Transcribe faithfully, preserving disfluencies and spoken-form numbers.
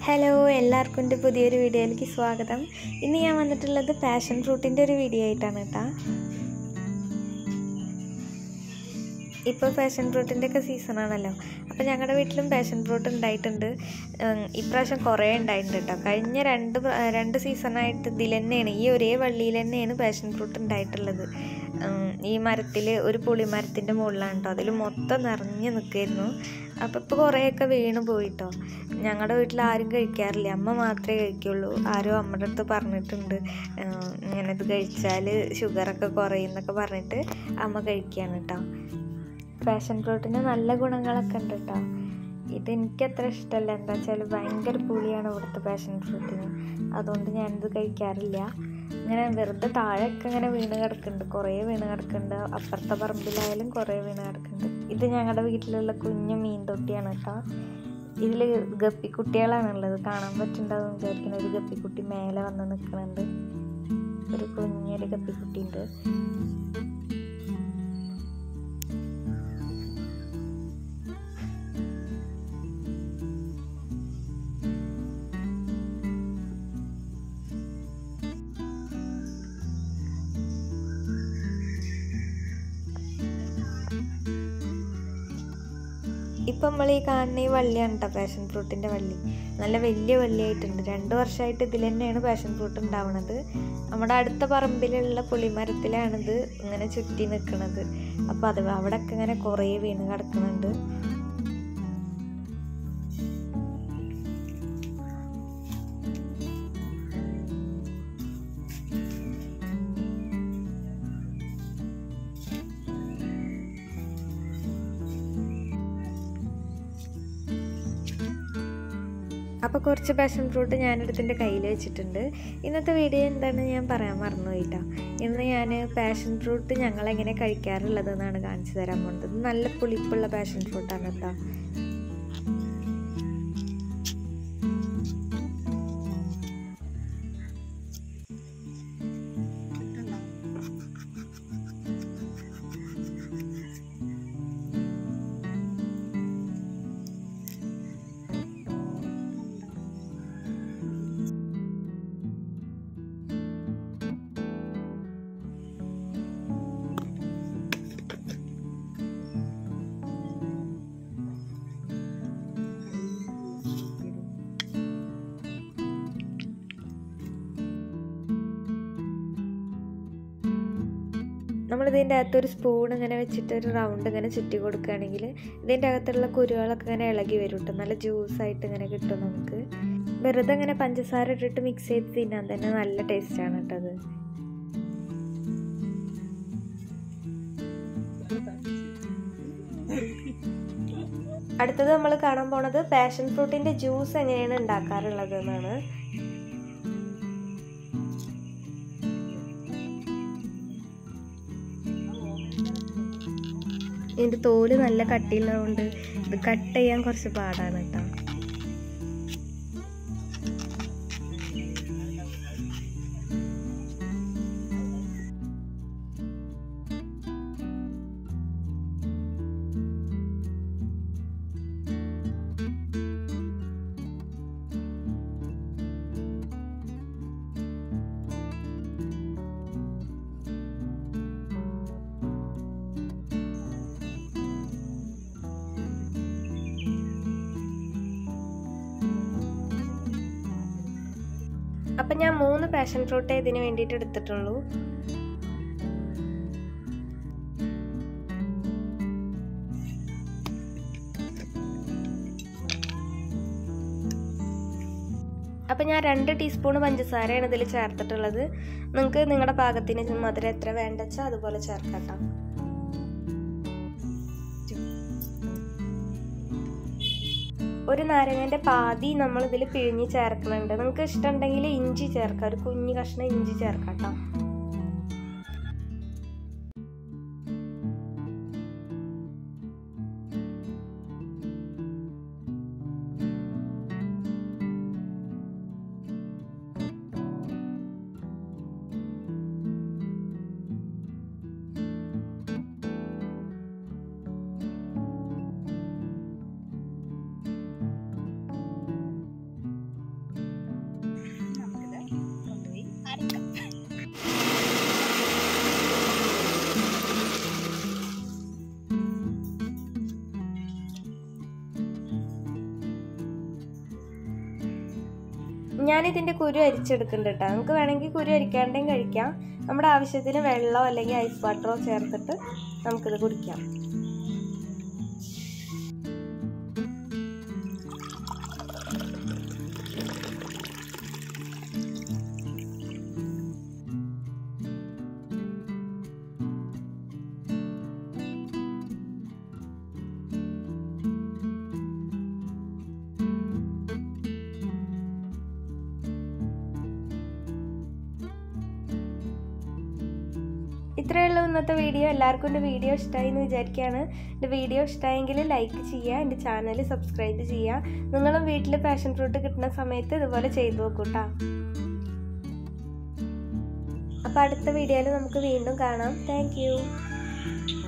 Hello, എല്ലാവർക്കും എൻ്റെ പുതിയൊരു വീഡിയോയിലേക്ക് സ്വാഗതം. ഇന്ന് ഞാൻ വന്നിട്ടുള്ളത് പാഷൻ ഫ്രൂട്ടിൻ്റെ ഒരു വീഡിയോ ആയിട്ടാണ് കേട്ടോ. ഇപ്പോൾ പാഷൻ ഫ്രൂട്ടിൻ്റെ ഒക്കെ സീസണാണല്ലോ. അപ്പോൾ ഞങ്ങളുടെ വീട്ടിലും പാഷൻ ഫ്രൂട്ട് ഉണ്ടായിട്ടുണ്ട്. ഇപ്രാവശ്യം കുറേ ഉണ്ടായിട്ടുണ്ട് കേട്ടോ. കഴിഞ്ഞ രണ്ട് രണ്ട് സീസണായിട്ട് ഇതിൽ തന്നെയാണ്, ഈ ഒരേ വള്ളിയിൽ തന്നെയാണ് പാഷൻ ഫ്രൂട്ട് ഉണ്ടായിട്ടുള്ളത്. ഈ മരത്തിൽ ഒരു പുളിമരത്തിൻ്റെ മുകളിലാണ് കേട്ടോ. അതിൽ മൊത്തം നിറഞ്ഞ് നിൽക്കുമായിരുന്നു. അപ്പോൾ ഇപ്പോൾ കുറേയൊക്കെ വീണ് പോയിട്ടോ. ഞങ്ങളുടെ വീട്ടിൽ ആരും കഴിക്കാറില്ല, അമ്മ മാത്രമേ കഴിക്കുള്ളൂ. ആരോ അമ്മയുടെ അടുത്ത് പറഞ്ഞിട്ടുണ്ട് ഇങ്ങനെ ഇത് കഴിച്ചാൽ ഷുഗറൊക്കെ കുറയുന്നൊക്കെ പറഞ്ഞിട്ട് അമ്മ കഴിക്കുകയാണ് കേട്ടോ. പാഷൻ ഫ്രൂട്ടിന് നല്ല ഗുണങ്ങളൊക്കെ ഉണ്ട് കേട്ടോ. ഇതെനിക്കത്ര ഇഷ്ടമല്ല, എന്താ വെച്ചാൽ ഭയങ്കര പുളിയാണ് ഇവിടുത്തെ പാഷൻ ഫ്രൂട്ടിന്. അതുകൊണ്ട് ഞാനിത് കഴിക്കാറില്ല. ഇങ്ങനെ വെറുതെ താഴെയൊക്കെ ഇങ്ങനെ വീണ് കിടക്കുന്നുണ്ട്, കുറേ വീണ് കിടക്കുന്നുണ്ട്. അപ്പുറത്തെ പറമ്പിലായാലും കുറേ വീണ് കിടക്കുന്നുണ്ട്. ഇത് ഞങ്ങളുടെ വീട്ടിലുള്ള കുഞ്ഞു മീൻ തൊട്ടിയാണ് കേട്ടോ. ഇതിൽ ഗപ്പിക്കുട്ടികളാണുള്ളത്, കാണാൻ പറ്റുന്നുണ്ടാവും വിചാരിക്കുന്ന. ഒരു ഗപ്പിക്കുട്ടി മേലെ വന്ന് നിൽക്കുന്നുണ്ട്, ഒരു കുഞ്ഞൊരു ഗപ്പിക്കുട്ടി ഉണ്ട്. ഇപ്പം നമ്മൾ ഈ കാണുന്ന ഈ വള്ളിയാണ് കേട്ടോ പാഷൻ ഫ്രൂട്ടിൻ്റെ വള്ളി. നല്ല വലിയ വള്ളിയായിട്ടുണ്ട്. രണ്ട് വർഷമായിട്ട് ഇതിൽ തന്നെയാണ് പാഷൻ ഫ്രൂട്ട് ഉണ്ടാവുന്നത്. നമ്മുടെ അടുത്ത പറമ്പിലുള്ള പുളിമരത്തിലാണിത് ഇങ്ങനെ ചുറ്റി നിൽക്കുന്നത്. അപ്പോൾ അത് അവിടെയൊക്കെ ഇങ്ങനെ കുറേ വീണ് കിടക്കുന്നുണ്ട്. അപ്പോൾ കുറച്ച് പാഷൻ ഫ്രൂട്ട് ഞാനെടുത്തിൻ്റെ കയ്യിൽ വെച്ചിട്ടുണ്ട്. ഇന്നത്തെ വീഡിയോ എന്താണെന്ന് ഞാൻ പറയാൻ മറന്നുപോയില്ല. ഇന്ന് ഞാൻ പാഷൻ ഫ്രൂട്ട് ഞങ്ങളെങ്ങനെ കഴിക്കാറുള്ളതെന്നാണ് കാണിച്ചു തരാൻ പോകുന്നത്. നല്ല പുളിപ്പുള്ള പാഷൻ ഫ്രൂട്ടാണ് കേട്ടോ. നമ്മളിതിൻ്റെ അകത്തൊരു സ്പൂൺ ഇങ്ങനെ വെച്ചിട്ട് ഒരു റൗണ്ട് ഇങ്ങനെ ചുറ്റി കൊടുക്കുകയാണെങ്കിൽ ഇതിൻ്റെ അകത്തുള്ള കുരുകളൊക്കെ ഇങ്ങനെ ഇളകി വരും കേട്ടോ. നല്ല ജ്യൂസായിട്ട് ഇങ്ങനെ കിട്ടും നമുക്ക്. വെറുതെ ഇങ്ങനെ പഞ്ചസാര ഇട്ടിട്ട് മിക്സ് ചെയ്ത് തിന്നാൻ തന്നെ നല്ല ടേസ്റ്റാണ് കേട്ടോ അത്. അടുത്തത് നമ്മൾ കാണാൻ പോണത് പാഷൻ ഫ്രൂട്ടിൻ്റെ ജ്യൂസ് എങ്ങനെയാണ് ഉണ്ടാക്കാറുള്ളത് എന്നാണ്. ഇതിൻ്റെ തോല് നല്ല കട്ടിയുള്ളതുകൊണ്ട് ഇത് കട്ട് ചെയ്യാൻ കുറച്ച് പാടാണ് കേട്ടോ. അപ്പം ഞാൻ മൂന്ന് പാഷൻ ഫ്രൂട്ടേ ഇതിന് വേണ്ടിയിട്ട് എടുത്തിട്ടുള്ളൂ. അപ്പം ഞാൻ രണ്ട് ടീസ്പൂൺ പഞ്ചസാരയാണ് ഇതിൽ ചേർത്തിട്ടുള്ളത്. നിങ്ങൾക്ക് നിങ്ങളുടെ പാകത്തിന് മധുരം എത്ര വേണ്ട വെച്ചാൽ അതുപോലെ ചേർക്കട്ടോ. ഒരു നാരങ്ങൻ്റെ പാതി നമ്മൾ ഇതിൽ പിഴിഞ്ഞ് ചേർക്കുന്നുണ്ട്. നിങ്ങൾക്ക് ഇഷ്ടമുണ്ടെങ്കിൽ ഇഞ്ചി ചേർക്കാം, ഒരു കുഞ്ഞു കഷ്ണം ഇഞ്ചി ചേർക്കാം കേട്ടോ. ഞാനിതിൻ്റെ കുരു അരിച്ചെടുക്കുന്നുണ്ട് കേട്ടോ. നമുക്ക് വേണമെങ്കിൽ കുരു അരിക്കാണ്ടേയും കഴിക്കാം. നമ്മുടെ ആവശ്യത്തിന് വെള്ളമോ അല്ലെങ്കിൽ ഐസ് വാട്ടറോ ചേർത്തിട്ട് നമുക്കിത് കുടിക്കാം. ഇത്രയേ ഉള്ളൂ ഇന്നത്തെ വീഡിയോ. എല്ലാവർക്കും എൻ്റെ വീഡിയോ ഇഷ്ടമായി എന്ന് വിചാരിക്കുകയാണ്. എൻ്റെ വീഡിയോ ഇഷ്ടമായെങ്കിൽ ലൈക്ക് ചെയ്യുക, എൻ്റെ ചാനൽ സബ്സ്ക്രൈബ് ചെയ്യുക. നിങ്ങളും വീട്ടിൽ പാഷൻ ഫ്രൂട്ട് കിട്ടുന്ന സമയത്ത് ഇതുപോലെ ചെയ്തു നോക്കൂ കേട്ടോ. അപ്പോൾ അടുത്ത വീഡിയോയിൽ നമുക്ക് വീണ്ടും കാണാം. താങ്ക്